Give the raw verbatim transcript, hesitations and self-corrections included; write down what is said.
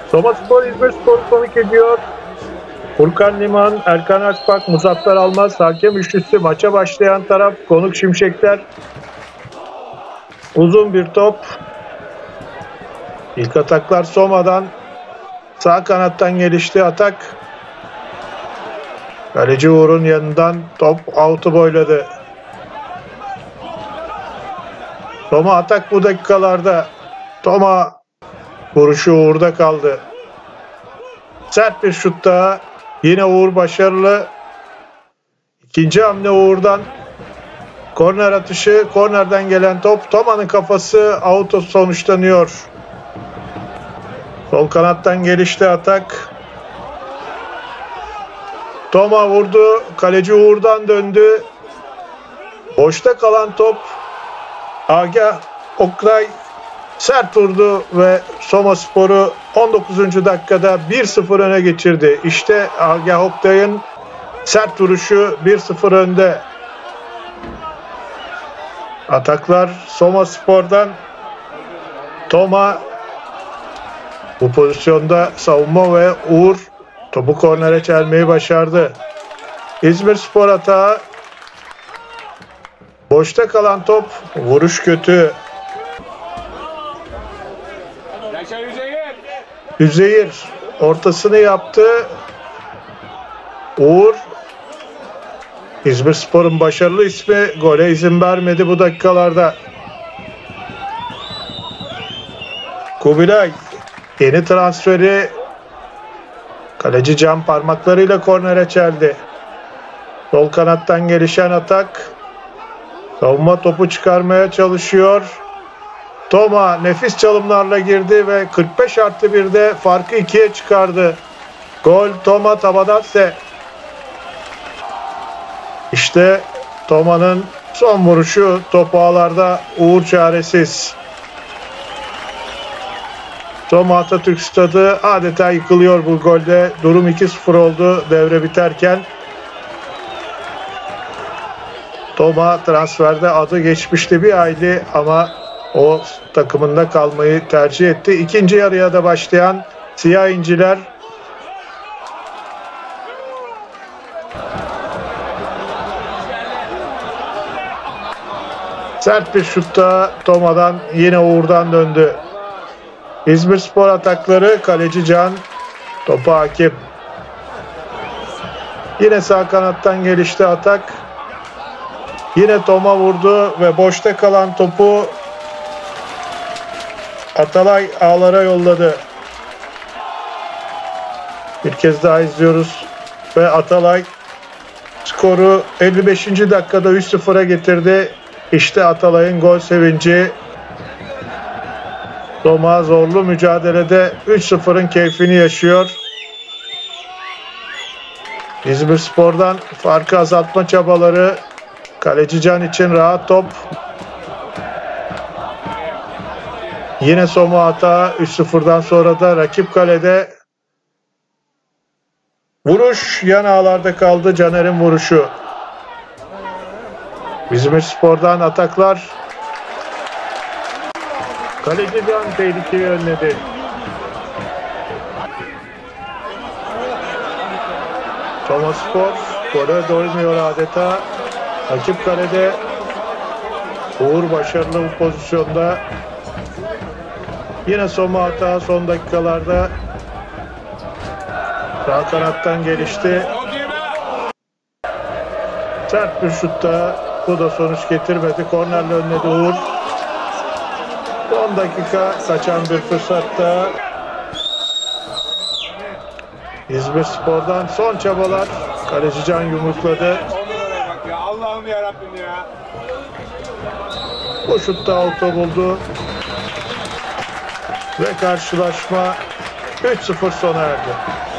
Somaspor İzmirspor'u konuk ediyor. Furkan Liman, Erkan Akbak, Muzaffer Almaz, hakem üçlüsü. Maça başlayan taraf konuk Şimşekler. Uzun bir top. İlk ataklar Soma'dan. Sağ kanattan gelişti atak. Kaleci Uğur'un yanından top out'u boyladı. Toma atak bu dakikalarda. Toma vuruşu Uğur'da kaldı. Sert bir şut daha. Yine Uğur başarılı. İkinci hamle Uğur'dan. Korner atışı. Kornerden gelen top. Toma'nın kafası out sonuçlanıyor. Sol kanattan gelişti atak. Toma vurdu. Kaleci Uğur'dan döndü. Boşta kalan top. Agah Oktay sert vurdu ve Somaspor'u on dokuzuncu dakikada bir sıfır öne geçirdi. İşte Agah Oktay'ın sert vuruşu bir sıfır önde. Ataklar Somaspor'dan. Toma bu pozisyonda savunma ve Uğur topu kornere çelmeyi başardı. İzmirspor atağı. Boşta kalan top. Vuruş kötü. Üzeyir ortasını yaptı. Uğur. İzmirspor'un başarılı ismi gole izin vermedi bu dakikalarda. Kubilay yeni transferi kaleci Can parmaklarıyla kornere çeldi. Sol kanattan gelişen atak. Savunma topu çıkarmaya çalışıyor. Toma nefis çalımlarla girdi ve kırk beş artı birde farkı ikiye çıkardı. Gol Toma Tabadatse. İşte Toma'nın son vuruşu, top ağlarda, Uğur çaresiz. Toma Atatürk Stadı adeta yıkılıyor bu golde. Durum iki sıfır oldu devre biterken. Toma transferde adı geçmişti bir hayli ama o takımında kalmayı tercih etti. İkinci yarıya da başlayan Siyah İnciler sert bir şutta Toma'dan, yine Uğur'dan döndü. İzmirspor atakları, kaleci Can topa hakim. Yine sağ kanattan gelişti atak. Yine Toma vurdu ve boşta kalan topu Atalay ağlara yolladı. Bir kez daha izliyoruz ve Atalay skoru elli beşinci dakikada üç sıfıra getirdi. İşte Atalay'ın gol sevinci. Toma zorlu mücadelede üç sıfırın keyfini yaşıyor. İzmirspor'dan farkı azaltma çabaları. Kaleci Can için rahat top. Yine Soma hata. üç sıfırdan sonra da rakip kalede. Vuruş yan ağlarda kaldı. Caner'in vuruşu. İzmirspor'dan ataklar. Kaleci Can tehlikeyi önledi. Somaspor gole doymuyor adeta. Rakip kalede. Uğur başarılı bu pozisyonda. Yine Soma hata son dakikalarda. Sağ kanattan gelişti. Sert bir şutta. Bu da sonuç getirmedi. Kornerle önledi Uğur. on dakika kaçan bir fırsatta. İzmirspor'dan son çabalar. Kaleci Can yumrukladı. Allah'ım yarabbim ya. Bu şutta auto buldu. Ve karşılaşma üç sıfır sona erdi.